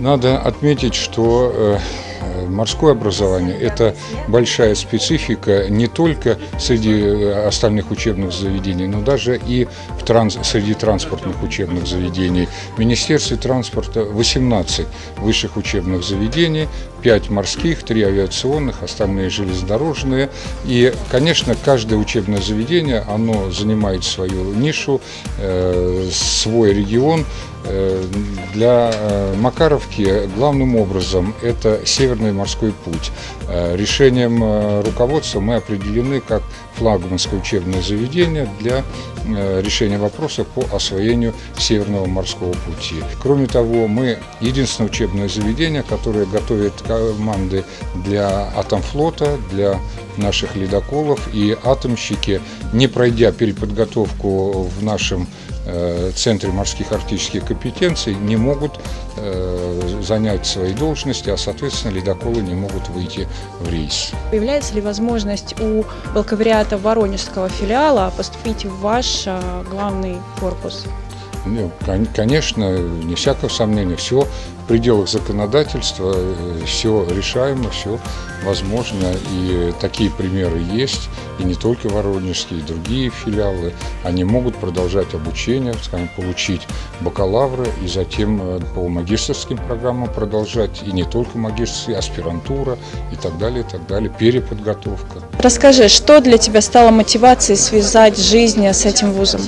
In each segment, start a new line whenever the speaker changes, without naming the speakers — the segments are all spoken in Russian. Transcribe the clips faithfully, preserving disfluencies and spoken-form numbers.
Надо отметить, что морское образование – это большая специфика не только среди остальных учебных заведений, но даже и в транс... среди транспортных учебных заведений. В Министерстве транспорта восемнадцать высших учебных заведений, пять морских, три авиационных, остальные железнодорожные. И, конечно, каждое учебное заведение, оно занимает свою нишу, э, свой регион. Для Макаровки главным образом это Северный морской путь. Решением руководства мы определены как флагманское учебное заведение для решения вопросов по освоению Северного морского пути. Кроме того, мы единственное учебное заведение, которое готовит команды для атомфлота, для наших ледоколов, и атомщики, не пройдя переподготовку в нашем Центре морских арктических компетенций, не могут э, занять свои должности, а, соответственно, ледоколы не могут выйти в рейс.
Появляется ли возможность у бакалавриата Воронежского филиала поступить в ваш э, главный корпус?
Ну, конечно, не всякого сомнения, все в пределах законодательства, все решаемо, все возможно. И такие примеры есть, и не только воронежские, и другие филиалы. Они могут продолжать обучение, скажем, получить бакалавра, и затем по магистерским программам продолжать, и не только магистерские, аспирантура и так далее, и так далее, переподготовка.
Расскажи, что для тебя стало мотивацией связать жизнь с этим вузом?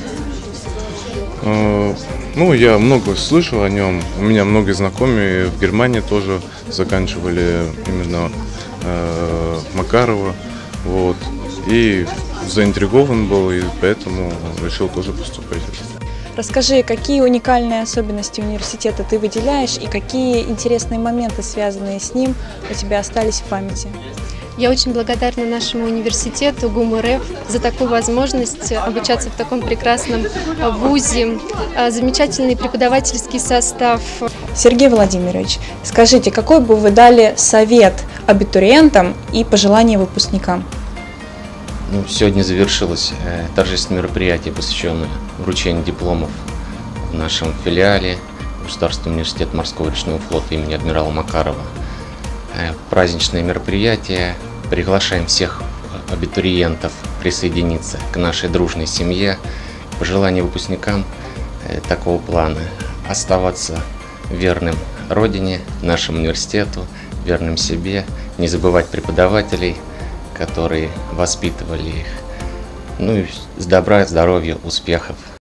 Ну, я много слышал о нем. У меня много знакомых в Германии тоже заканчивали именно э, Макарова. Вот. И заинтригован был, и поэтому решил тоже поступать.
Расскажи, какие уникальные особенности университета ты выделяешь и какие интересные моменты, связанные с ним, у тебя остались в памяти?
Я очень благодарна нашему университету ГУМ-РФ за такую возможность обучаться в таком прекрасном вузе, замечательный преподавательский состав.
Сергей Владимирович, скажите, какой бы вы дали совет абитуриентам и пожелания выпускникам?
Ну, сегодня завершилось торжественное мероприятие, посвященное вручению дипломов в нашем филиале Государственного университета морского речного флота имени адмирала Макарова. Праздничное мероприятие. Приглашаем всех абитуриентов присоединиться к нашей дружной семье. Пожелание выпускникам такого плана – оставаться верным Родине, нашему университету, верным себе, не забывать преподавателей, которые воспитывали их. Ну и добра, здоровья, успехов.